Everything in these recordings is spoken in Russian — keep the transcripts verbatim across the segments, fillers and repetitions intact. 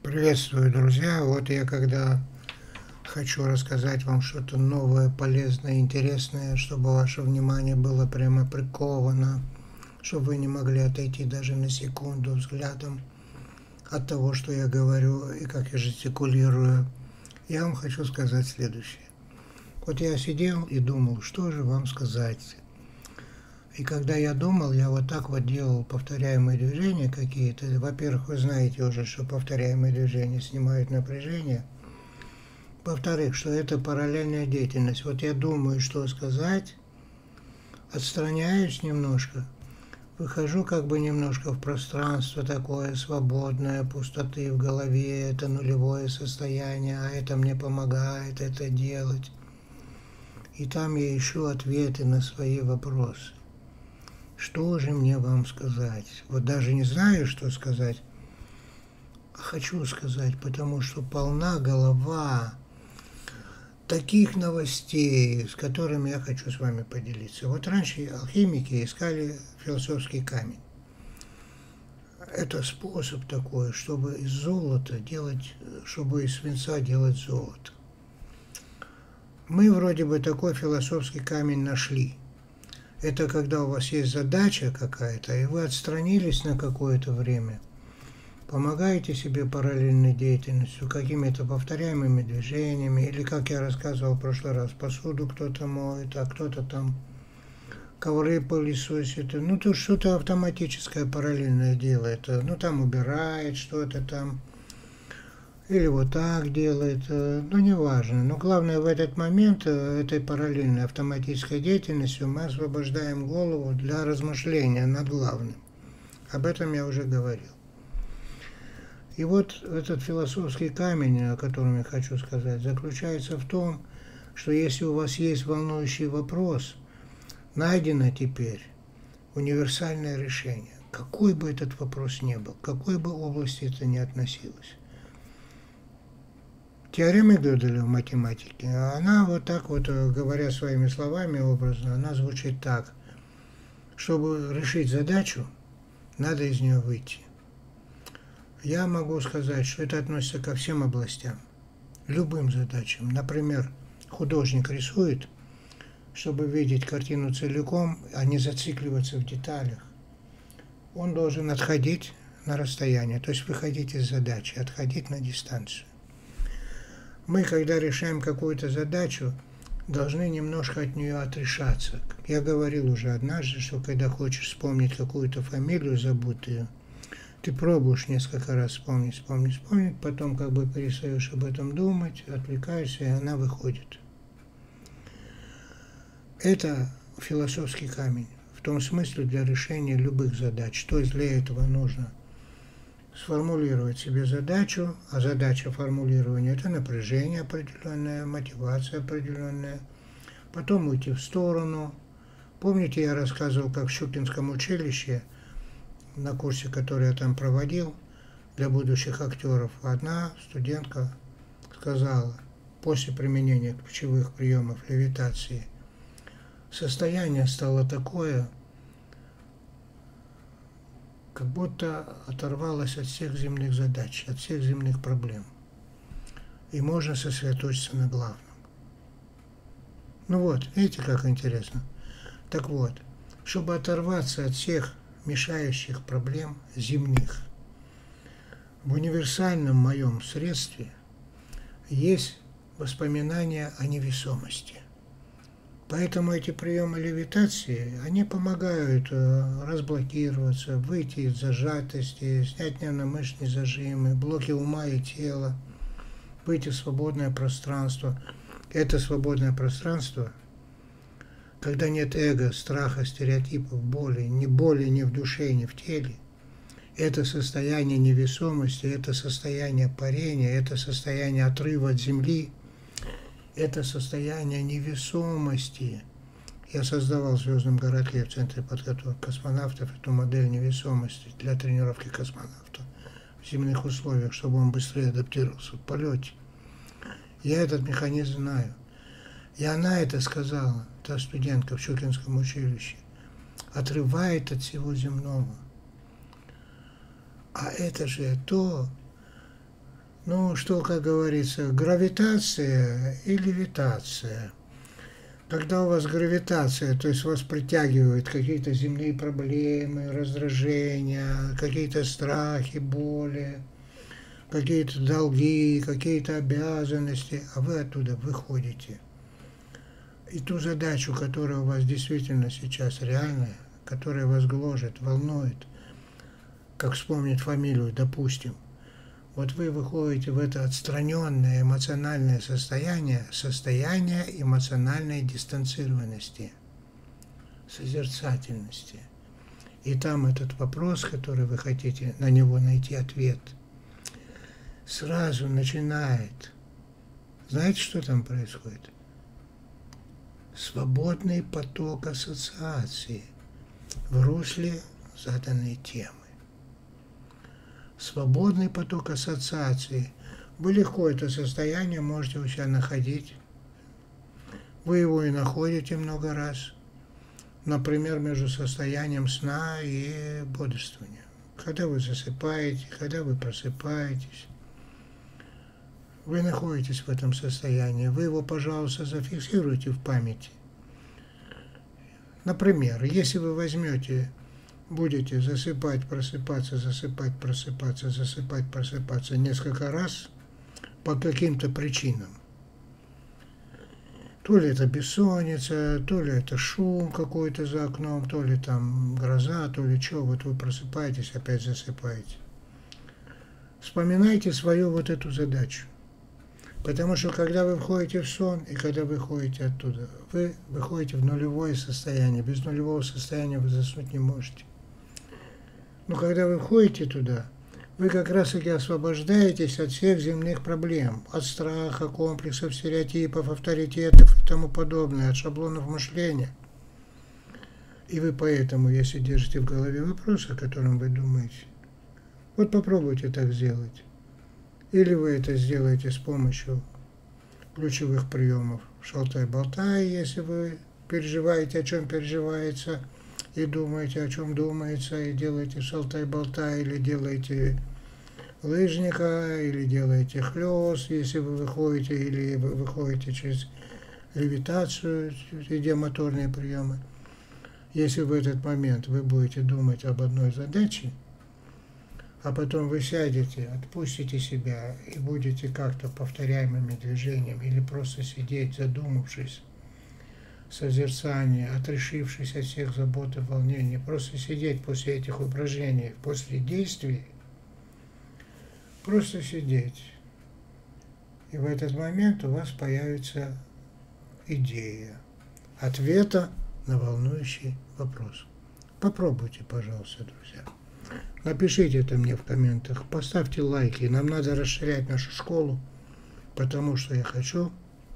Приветствую, друзья! Вот я когда хочу рассказать вам что-то новое, полезное, интересное, чтобы ваше внимание было прямо приковано, чтобы вы не могли отойти даже на секунду взглядом от того, что я говорю и как я жестикулирую, я вам хочу сказать следующее. Вот я сидел и думал, что же вам сказать. И когда я думал, я вот так вот делал повторяемые движения какие-то. Во-первых, вы знаете уже, что повторяемые движения снимают напряжение. Во-вторых, что это параллельная деятельность. Вот я думаю, что сказать, отстраняюсь немножко, выхожу как бы немножко в пространство такое свободное, пустоты в голове, это нулевое состояние, а это мне помогает это делать. И там я ищу ответы на свои вопросы. Что же мне вам сказать? Вот даже не знаю, что сказать, а хочу сказать, потому что полна голова таких новостей, с которыми я хочу с вами поделиться. Вот раньше алхимики искали философский камень. Это способ такой, чтобы из золота делать, чтобы из свинца делать золото. Мы вроде бы такой философский камень нашли. Это когда у вас есть задача какая-то, и вы отстранились на какое-то время, помогаете себе параллельной деятельностью, какими-то повторяемыми движениями, или, как я рассказывал в прошлый раз, посуду кто-то моет, а кто-то там ковры пылесосит, ну, тут что-то автоматическое параллельное делает, ну, там убирает что-то там, или вот так делает, ну, неважно. Но главное в этот момент, этой параллельной автоматической деятельностью, мы освобождаем голову для размышления над главным. Об этом я уже говорил. И вот этот философский камень, о котором я хочу сказать, заключается в том, что если у вас есть волнующий вопрос, найдено теперь универсальное решение. Какой бы этот вопрос ни был, к какой бы области это ни относилось. Теорема Gödeля в математике, она вот так вот, говоря своими словами образно, она звучит так. Чтобы решить задачу, надо из нее выйти. Я могу сказать, что это относится ко всем областям, любым задачам. Например, художник рисует, чтобы видеть картину целиком, а не зацикливаться в деталях. Он должен отходить на расстояние, то есть выходить из задачи, отходить на дистанцию. Мы, когда решаем какую-то задачу, должны немножко от нее отрешаться. Я говорил уже однажды, что когда хочешь вспомнить какую-то фамилию забытую, ты пробуешь несколько раз вспомнить, вспомнить, вспомнить, потом как бы перестаешь об этом думать, отвлекаешься, и она выходит. Это философский камень, в том смысле для решения любых задач. То есть для этого нужно сформулировать себе задачу, а задача формулирования – это напряжение определенное, мотивация определенная, потом уйти в сторону. Помните, я рассказывал, как в Щукинском училище, на курсе, который я там проводил для будущих актеров, одна студентка сказала, после применения ключевых приемов левитации, состояние стало такое, как будто оторвалась от всех земных задач, от всех земных проблем. И можно сосредоточиться на главном. Ну вот, видите, как интересно. Так вот, чтобы оторваться от всех мешающих проблем земных, в универсальном моем средстве есть воспоминания о невесомости. Поэтому эти приемы левитации, они помогают разблокироваться, выйти из зажатости, снять нервно-мышечные зажимы, блоки ума и тела, выйти в свободное пространство. Это свободное пространство, когда нет эго, страха, стереотипов, боли, ни боли ни в душе, ни в теле, это состояние невесомости, это состояние парения, это состояние отрыва от земли, это состояние невесомости. Я создавал в Звездном городке в Центре подготовки космонавтов эту модель невесомости для тренировки космонавта в земных условиях, чтобы он быстрее адаптировался в полете. Я этот механизм знаю. И она это сказала, та студентка в Щукинском училище, отрывает от всего земного. А это же то, Ну, что, как говорится, гравитация и левитация. Когда у вас гравитация, то есть вас притягивают какие-то земные проблемы, раздражения, какие-то страхи, боли, какие-то долги, какие-то обязанности, а вы оттуда выходите. И ту задачу, которая у вас действительно сейчас реальная, которая вас гложет, волнует, как вспомнить фамилию, допустим, вот вы выходите в это отстраненное эмоциональное состояние, состояние эмоциональной дистанцированности, созерцательности. И там этот вопрос, который вы хотите на него найти ответ, сразу начинает. Знаете, что там происходит? Свободный поток ассоциаций в русле заданной темы. Свободный поток ассоциаций. Вы легко это состояние можете у себя находить. Вы его и находите много раз. Например, между состоянием сна и бодрствования. Когда вы засыпаете, когда вы просыпаетесь. Вы находитесь в этом состоянии. Вы его, пожалуйста, зафиксируйте в памяти. Например, если вы возьмете, будете засыпать, просыпаться, засыпать, просыпаться, засыпать, просыпаться несколько раз по каким-то причинам. То ли это бессонница, то ли это шум какой-то за окном, то ли там гроза, то ли что. Вот вы просыпаетесь, опять засыпаете. Вспоминайте свою вот эту задачу. Потому что когда вы входите в сон и когда вы выходите оттуда, вы выходите в нулевое состояние. Без нулевого состояния вы заснуть не можете. Но когда вы входите туда, вы как раз таки освобождаетесь от всех земных проблем, от страха, комплексов, стереотипов, авторитетов и тому подобное, от шаблонов мышления. И вы поэтому, если держите в голове вопрос, о котором вы думаете, вот попробуйте так сделать. Или вы это сделаете с помощью ключевых приемов шалтай-болтай, если вы переживаете, о чем переживается, и думаете, о чем думается, и делаете шалтай-болтай, или делаете лыжника, или делаете хлёст, если вы выходите, или вы выходите через левитацию, идеомоторные приемы. Если в этот момент вы будете думать об одной задаче, а потом вы сядете, отпустите себя и будете как-то повторяемыми движениями или просто сидеть, задумавшись, созерцание, отрешившись от всех забот и волнений, просто сидеть после этих упражнений, после действий, просто сидеть. И в этот момент у вас появится идея ответа на волнующий вопрос. Попробуйте, пожалуйста, друзья. Напишите это мне в комментах, поставьте лайки. Нам надо расширять нашу школу, потому что я хочу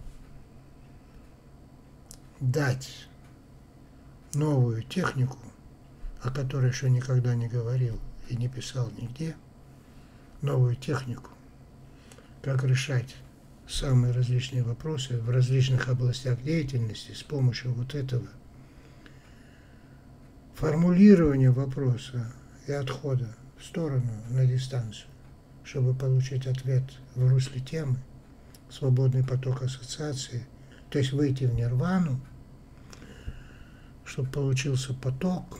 дать новую технику, о которой еще никогда не говорил и не писал нигде, новую технику, как решать самые различные вопросы в различных областях деятельности с помощью вот этого формулирования вопроса и отхода в сторону, на дистанцию, чтобы получить ответ в русле темы, свободный поток ассоциации, то есть выйти в нирвану, чтобы получился поток.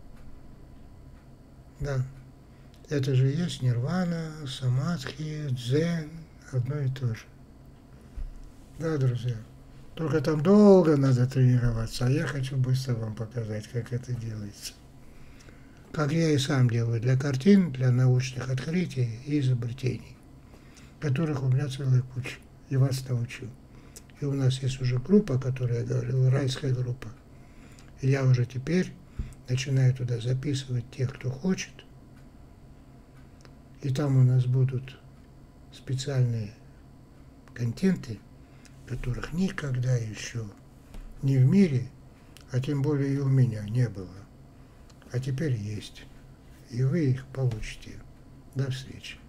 Да, это же есть нирвана, самадхи, дзен, одно и то же. Да, друзья, только там долго надо тренироваться, а я хочу быстро вам показать, как это делается. Как я и сам делаю для картин, для научных открытий и изобретений, которых у меня целая куча, и вас научу. И у нас есть уже группа, о которой я говорил, райская группа. И я уже теперь начинаю туда записывать тех, кто хочет. И там у нас будут специальные контенты, которых никогда еще ни в мире, а тем более и у меня не было. А теперь есть. И вы их получите. До встречи.